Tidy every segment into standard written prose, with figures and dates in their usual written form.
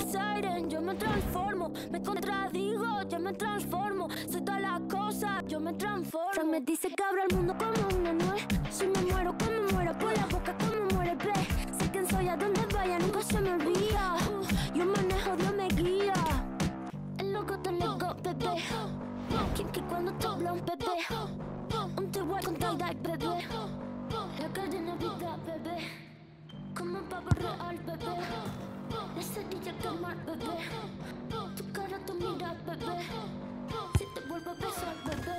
siren, yo me transformo, me contradigo, yo me transformo, soy todas las cosas, yo me transformo. Frank me dice que abra el mundo como una nuez, si me muero como muero, por la boca como muere, ve. Sé quién soy, a donde vaya, nunca se me olvida. Yo manejo, Dios me guía. El loco te lego, bebé. Que cuando te habla un bebé, un te voy a contar, bebé. La calle Navidad, bebé. Como un pavo real, bebé. La cerilla quemar, bebé. Tu cara, tu mira, bebé. Si te vuelvo a besar, bebé.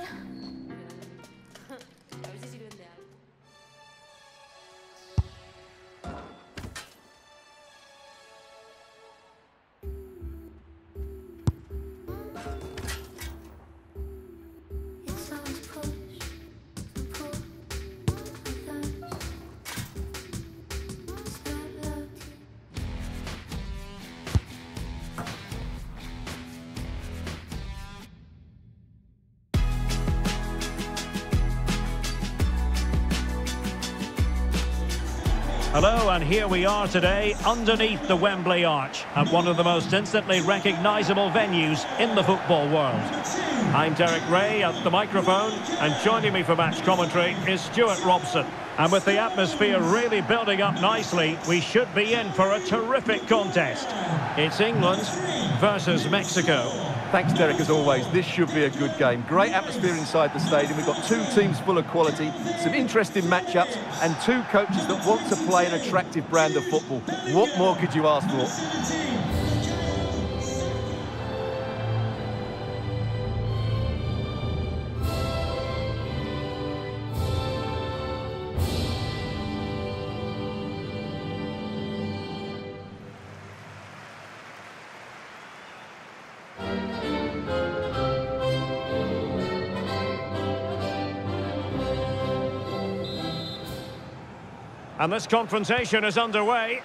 A ver si sirven de algo. Hello, and here we are today underneath the Wembley Arch at one of the most instantly recognisable venues in the football world. I'm Derek Ray at the microphone, and joining me for match commentary is Stuart Robson. And with the atmosphere really building up nicely, we should be in for a terrific contest. It's England versus Mexico. Thanks, Derek, as always. This should be a good game. Great atmosphere inside the stadium. We've got two teams full of quality, some interesting matchups, and two coaches that want to play an attractive brand of football. What more could you ask for? And this confrontation is underway.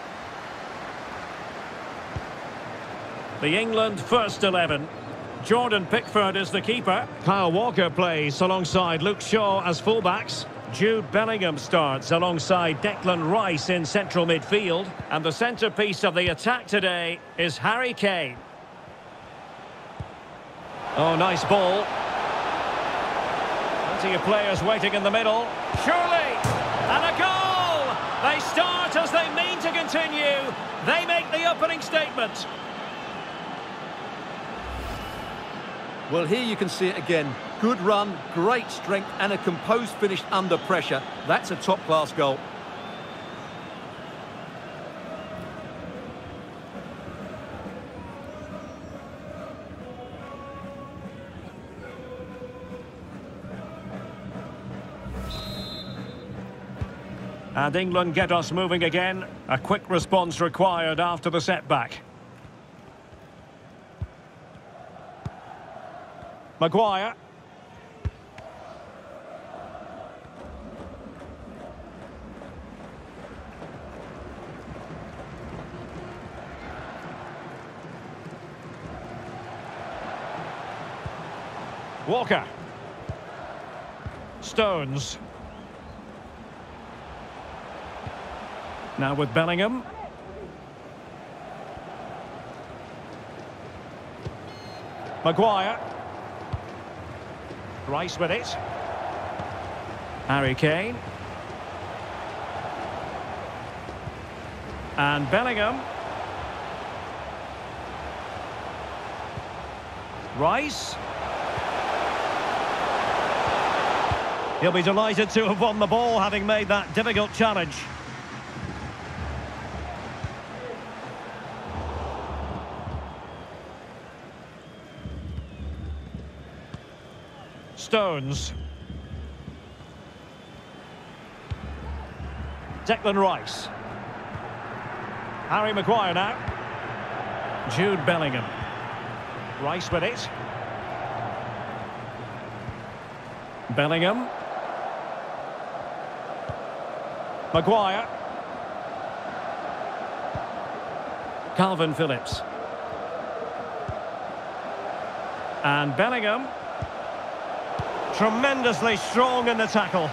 The England first 11. Jordan Pickford is the keeper. Kyle Walker plays alongside Luke Shaw as fullbacks. Jude Bellingham starts alongside Declan Rice in central midfield. And the centrepiece of the attack today is Harry Kane. Oh, nice ball. Plenty of players waiting in the middle. Surely! And a goal! They start as they mean to continue. They make the opening statement. Well, here you can see it again. Good run, great strength, and a composed finish under pressure. That's a top-class goal. And England get us moving again. A quick response required after the setback. Maguire. Walker. Stones. Now with Bellingham. Maguire. Rice with it. Harry Kane. And Bellingham. Rice. He'll be delighted to have won the ball, having made that difficult challenge. Stones. Declan Rice. Harry Maguire now. Jude Bellingham. Rice with it. Bellingham. Maguire. Calvin Phillips. And Bellingham. Tremendously strong in the tackle.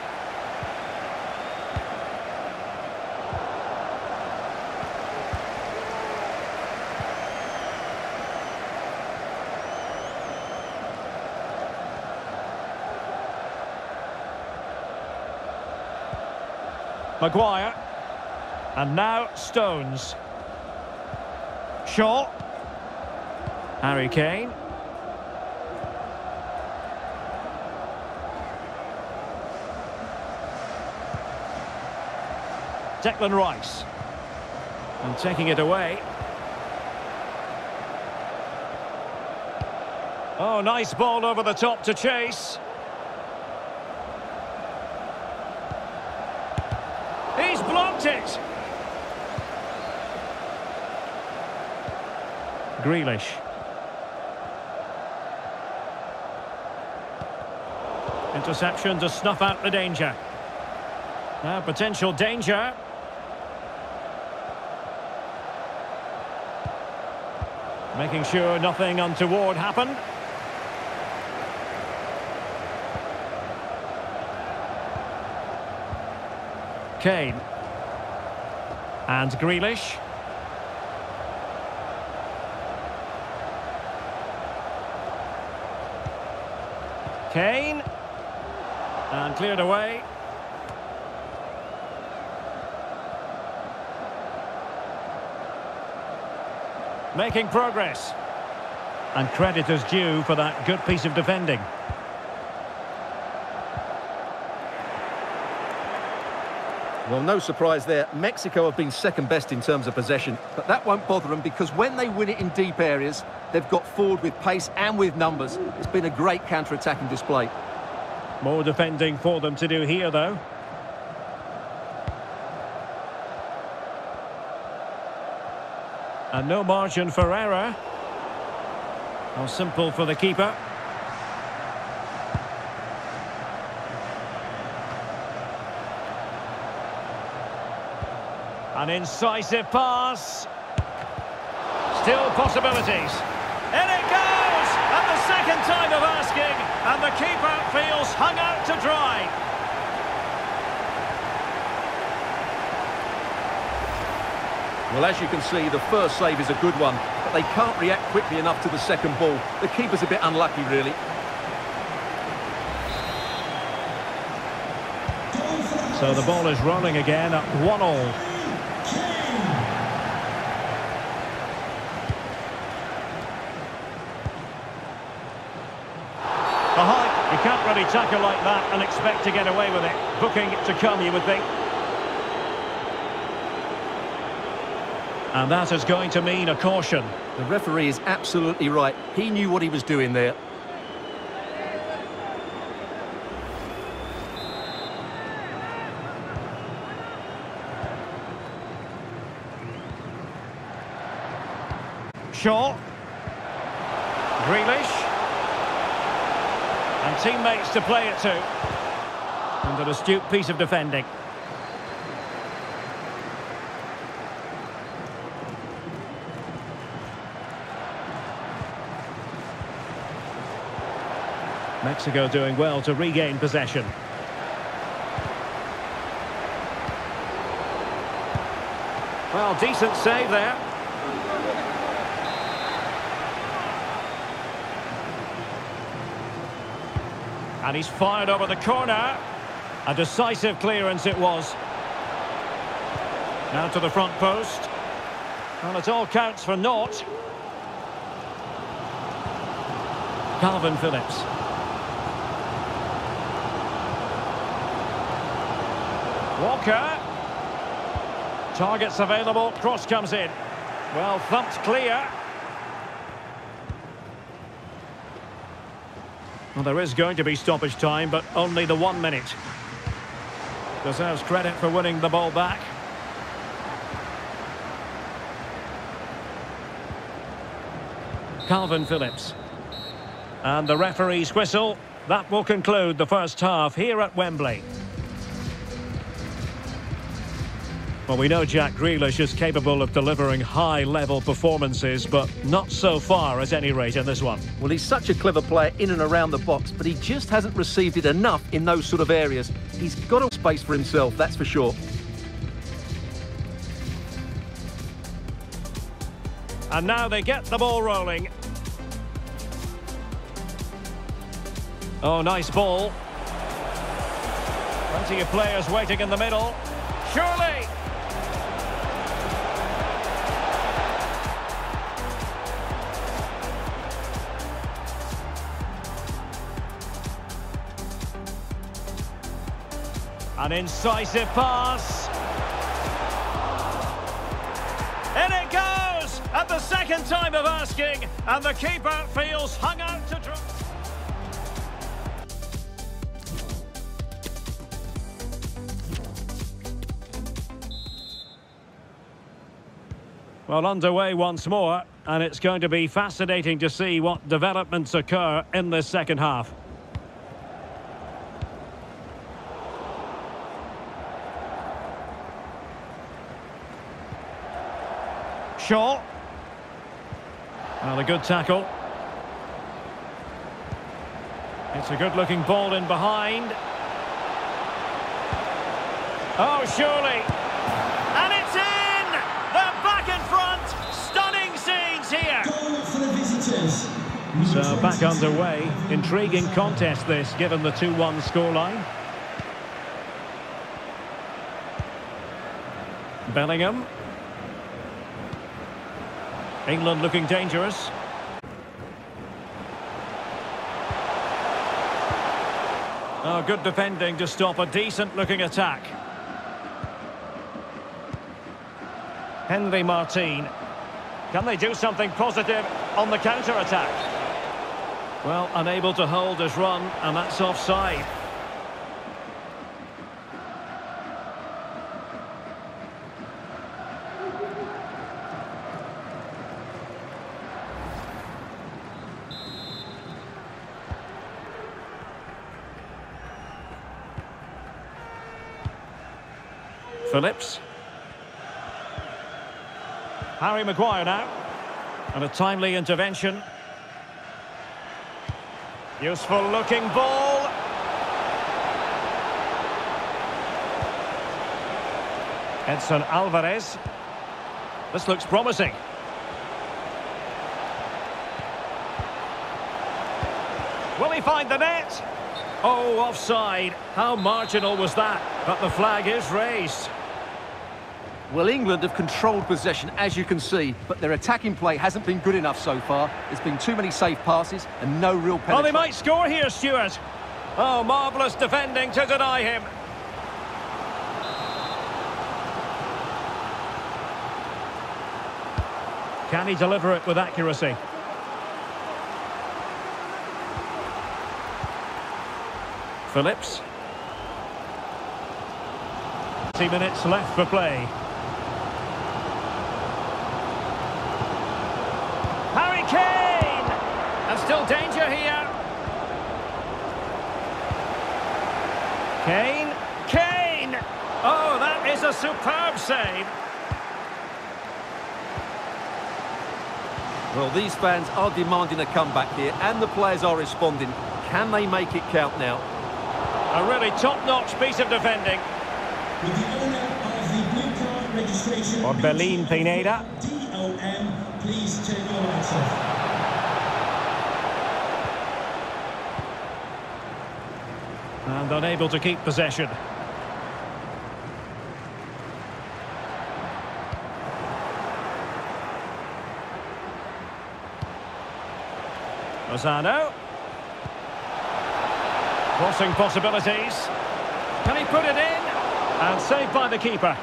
Maguire. And now Stones. Shaw. Harry Kane. Declan Rice. And taking it away. Oh, nice ball over the top to chase. He's blocked it. Grealish. Interception to snuff out the danger. Now potential danger. Making sure nothing untoward happened. Kane. And Grealish. Kane. And cleared away. Making progress. And credit is due for that good piece of defending. Well, no surprise there. Mexico have been second best in terms of possession, but that won't bother them because when they win it in deep areas, they've got forward with pace and with numbers. It's been a great counter-attacking display. More defending for them to do here, though. And no margin for error. How simple for the keeper. An incisive pass. Still possibilities. In it goes! And the second time of asking. And the keeper feels hung out to dry. Well, as you can see, the first save is a good one, but they can't react quickly enough to the second ball. The keeper's a bit unlucky, really. So the ball is rolling again at 1-1. You can't really tackle like that and expect to get away with it. Booking to come, you would think. And that is going to mean a caution. The referee is absolutely right. He knew what he was doing there. Shaw. Grealish. And teammates to play it to. And an astute piece of defending. Mexico doing well to regain possession. Well, decent save there. And he's fired over the corner. A decisive clearance it was. Now to the front post. Well, it all counts for naught. Calvin Phillips. Walker. Targets available. Cross comes in. Well, thumped clear. Well, there is going to be stoppage time, but only the 1 minute. Deserves credit for winning the ball back. Calvin Phillips. And the referee's whistle. That will conclude the first half here at Wembley. Well, we know Jack Grealish is capable of delivering high-level performances, but not so far at any rate in this one. Well, he's such a clever player in and around the box, but he just hasn't received it enough in those sort of areas. He's got a space for himself, that's for sure. And now they get the ball rolling. Oh, nice ball. Plenty of players waiting in the middle. surely. An incisive pass. In it goes! At the second time of asking, and the keeper feels hung out to dry. Well, underway once more, and it's going to be fascinating to see what developments occur in this second half. Shaw. Well, a good tackle. It's a good-looking ball in behind. Oh, surely. And it's in! They're back in front! Stunning scenes here! Goal for the visitors. So, back underway. Intriguing contest this, given the 2-1 scoreline. Bellingham. England looking dangerous. Oh, good defending to stop a decent-looking attack. Henry Martin. Can they do something positive on the counter-attack? Well, unable to hold his run, and that's offside. Phillips. Harry Maguire now. And a timely intervention. Useful looking ball. Edson Alvarez. This looks promising. Will he find the net? Oh, offside. How marginal was that? But the flag is raised. Well, England have controlled possession, as you can see, but their attacking play hasn't been good enough so far. There's been too many safe passes and no real penalty. Oh, they might score here, Stuart. Oh, marvellous defending to deny him. Can he deliver it with accuracy? Phillips. 20 minutes left for play. Harry Kane! And still danger here. Kane. Kane! Oh, that is a superb save. Well, these fans are demanding a comeback here, and the players are responding. Can they make it count now? A really top-notch piece of defending. With the owner of the blue card registration... Orbelín Pineda. DOM, please turn your lights off. And unable to keep possession. Lozano. Crossing possibilities. Can he put it in? And saved by the keeper.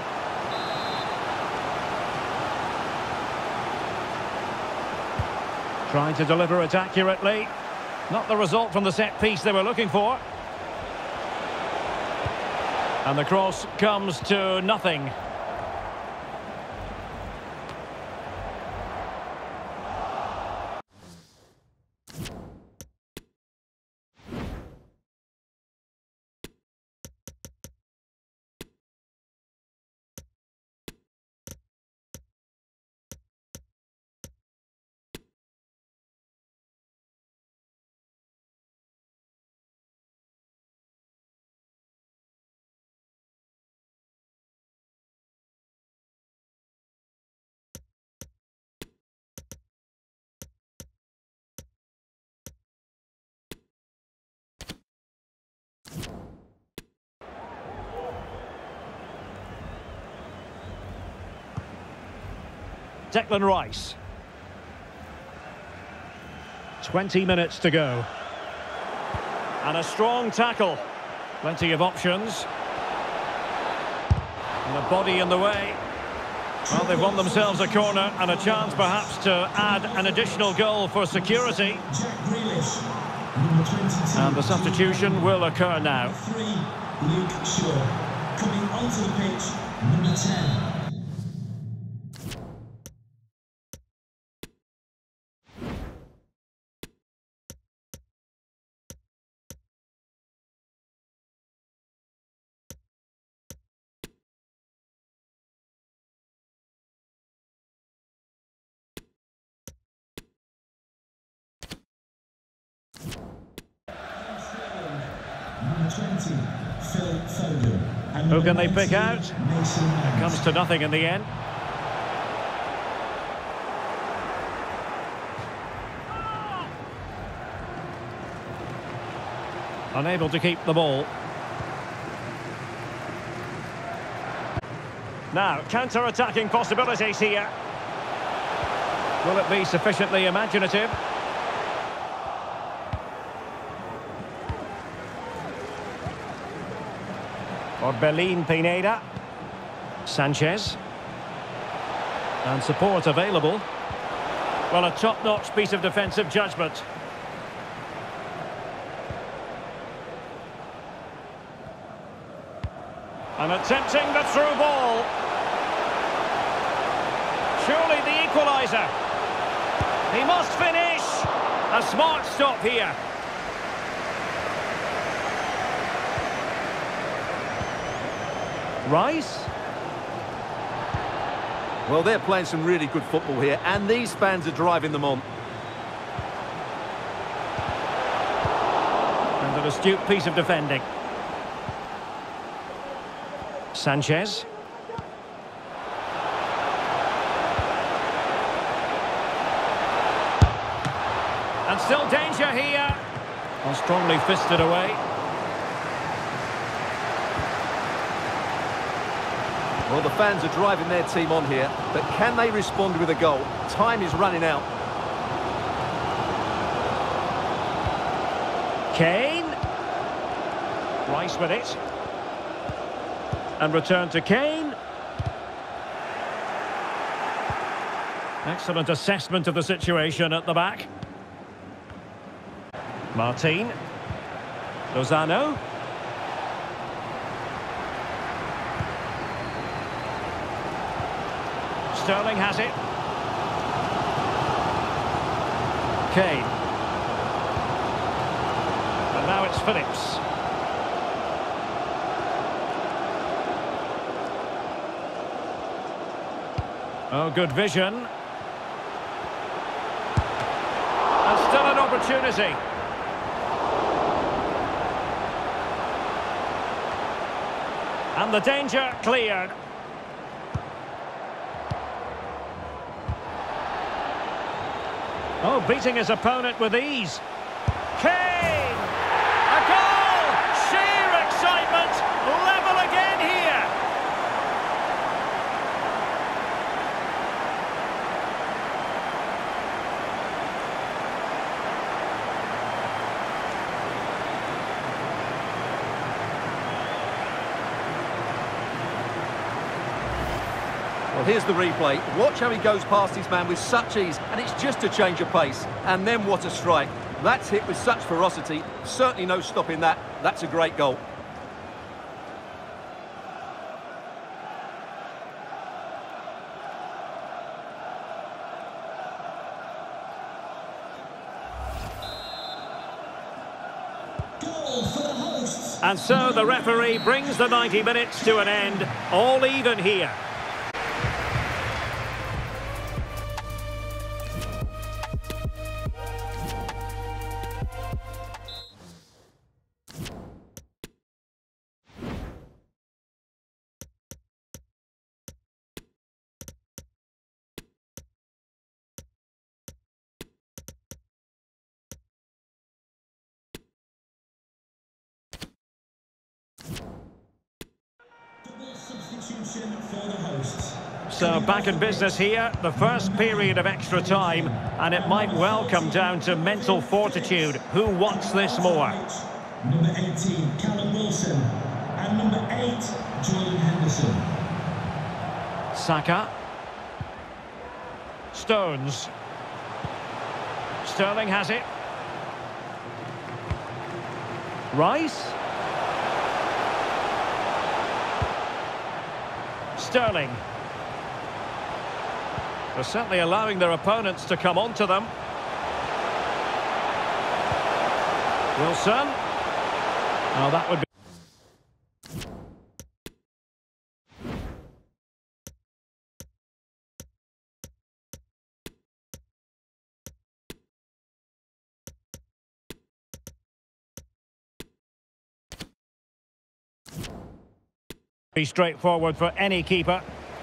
Trying to deliver it accurately. Not the result from the set piece they were looking for. And the cross comes to nothing. Declan Rice. 20 minutes to go. And a strong tackle. Plenty of options. And the body in the way. Well, they've won themselves a corner and a chance perhaps to add an additional goal for security. Jack Grealish, number 22. And the substitution will occur now. 3, Luke Shaw. Coming onto the pitch, number 10. Number 20, Phil Foden. And Who number can they 19, pick out? Mason Mount. It comes to nothing in the end. Unable to keep the ball. Now, counter-attacking possibilities here. Will it be sufficiently imaginative? Orbelín Pineda. Sanchez. And support available. Well, a top-notch piece of defensive judgment. And attempting the through ball. Surely the equaliser. He must finish. A smart stop here. Rice. Well, they're playing some really good football here, and these fans are driving them on. And an astute piece of defending. Sanchez. And still danger here. Well, strongly fisted away. Well, the fans are driving their team on here, but can they respond with a goal? Time is running out. Kane. Rice with it. And return to Kane. Excellent assessment of the situation at the back. Martin. Lozano. Sterling has it. Kane. And now it's Phillips. Oh, good vision. And still an opportunity. And the danger cleared. Oh, beating his opponent with ease. Kane! A goal! Sheer excitement! Level again here! Well, here's the replay. Watch how he goes past his man with such ease, and it's just a change of pace. And then what a strike. That's hit with such ferocity. Certainly no stopping that. That's a great goal. Goal for the hosts. And so the referee brings the 90 minutes to an end. All even here. Double substitution for the hosts. So back in business here, the first period of extra time, and it might well come down to mental fortitude. Who wants this more? Number 18, Callum Wilson. And number 8, Jordan Henderson. Saka. Stones. Sterling has it. Rice. Sterling. They're certainly allowing their opponents to come onto them. Wilson. Oh, that would be straightforward for any keeper.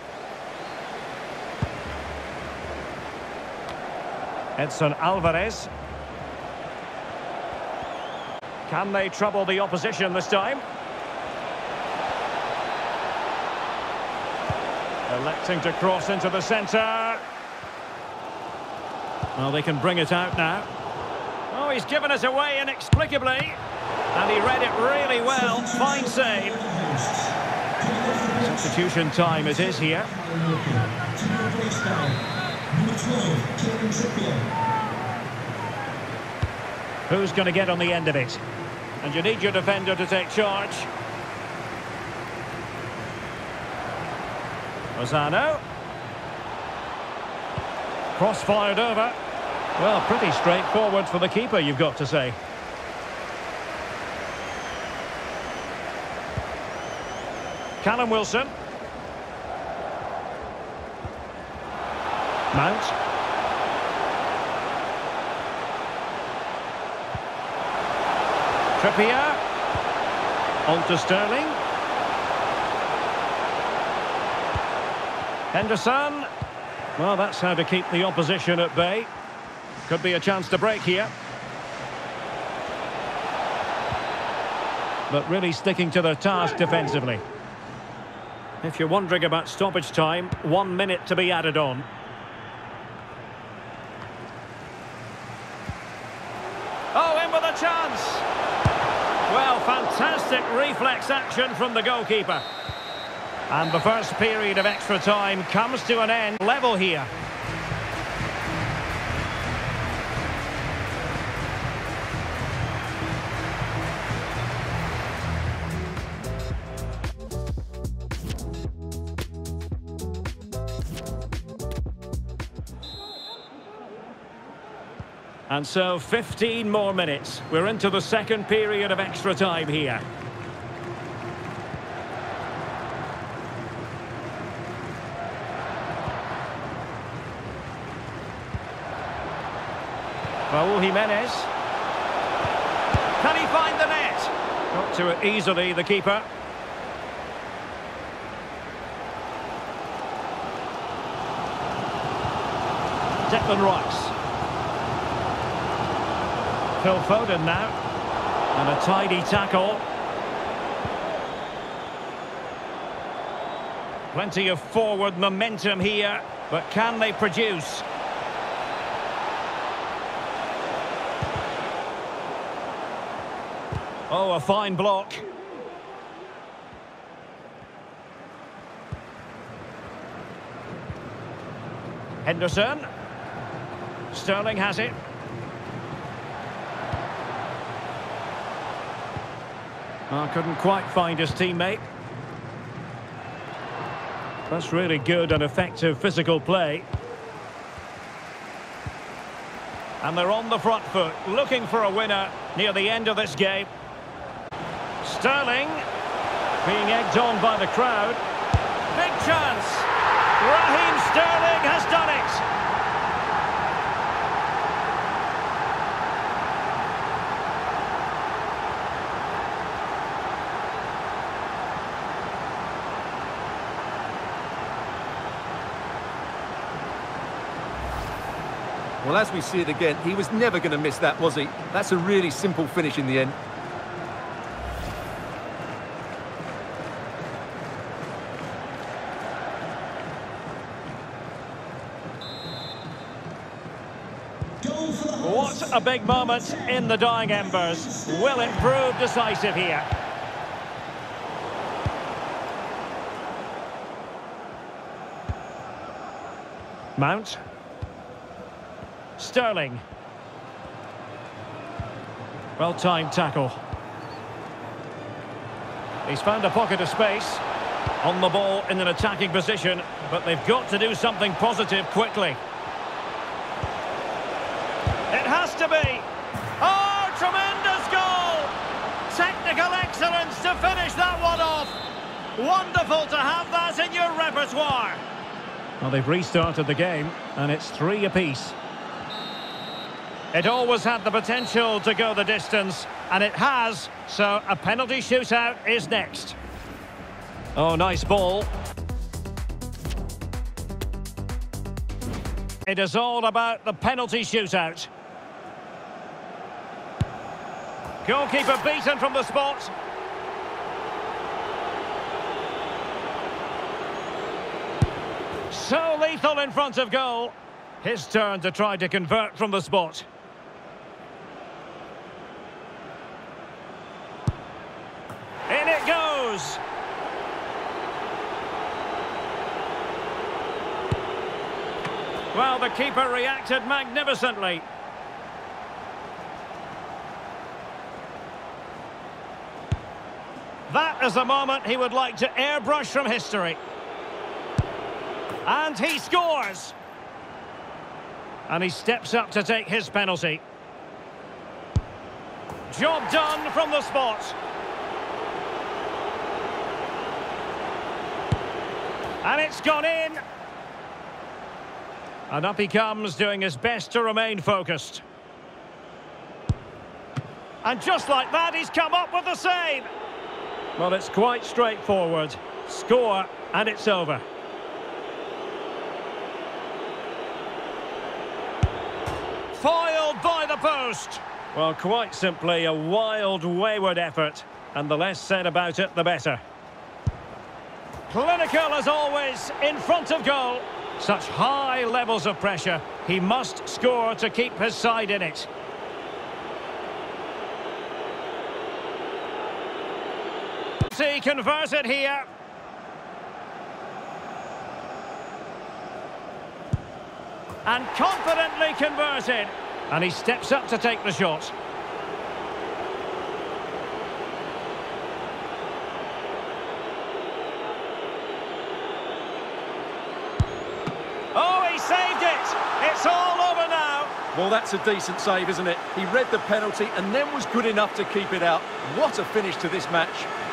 Edson Alvarez. Can they trouble the opposition this time? Electing to cross into the centre. Well, they can bring it out now. Oh, he's given us away inexplicably. And he read it really well. Fine save. Substitution time it is here. Who's going to get on the end of it? And you need your defender to take charge. Lozano. Cross fired over. Well, pretty straightforward for the keeper, you've got to say. Callum Wilson. Mount. Trippier. On to Sterling. Henderson. Well, that's how to keep the opposition at bay. Could be a chance to break here. But really sticking to their task defensively. If you're wondering about stoppage time, 1 minute to be added on. Oh, in with a chance! Well, fantastic reflex action from the goalkeeper. And the first period of extra time comes to an end. Level here. And so 15 more minutes. We're into the second period of extra time here. Raúl Jiménez. Can he find the net? Got to it easily, the keeper. Declan Rice. Phil Foden now, and a tidy tackle. Plenty of forward momentum here, but can they produce? Oh, a fine block. Henderson. Sterling has it. Oh, couldn't quite find his teammate. That's really good and effective physical play. And they're on the front foot, looking for a winner near the end of this game. Sterling being egged on by the crowd. Big chance. Raheem Sterling has done it. Well, as we see it again, he was never going to miss that, was he? That's a really simple finish in the end. What a big moment in the dying embers. Will it prove decisive here? Mount. Sterling. Well-timed tackle. He's found a pocket of space. On the ball in an attacking position, but they've got to do something positive quickly. It has to be. Oh, tremendous goal! Technical excellence to finish that one off. Wonderful to have that in your repertoire. Well, they've restarted the game, and it's 3 apiece. It always had the potential to go the distance, and it has, so a penalty shootout is next. Oh, nice ball. It is all about the penalty shootout. Goalkeeper beaten from the spot. So lethal in front of goal. His turn to try to convert from the spot. In it goes. Well, the keeper reacted magnificently. That is a moment he would like to airbrush from history. And he scores! And he steps up to take his penalty. Job done from the spot. And it's gone in. And up he comes, doing his best to remain focused. And just like that, he's come up with the save. Well, it's quite straightforward. Score, and it's over. Foiled by the post. Well, quite simply, a wild, wayward effort. And the less said about it, the better. Clinical, as always, in front of goal. Such high levels of pressure. He must score to keep his side in it. He converted here. And confidently converted. And he steps up to take the shot. Oh, he saved it! It's all over now. Well, that's a decent save, isn't it? He read the penalty and then was good enough to keep it out. What a finish to this match.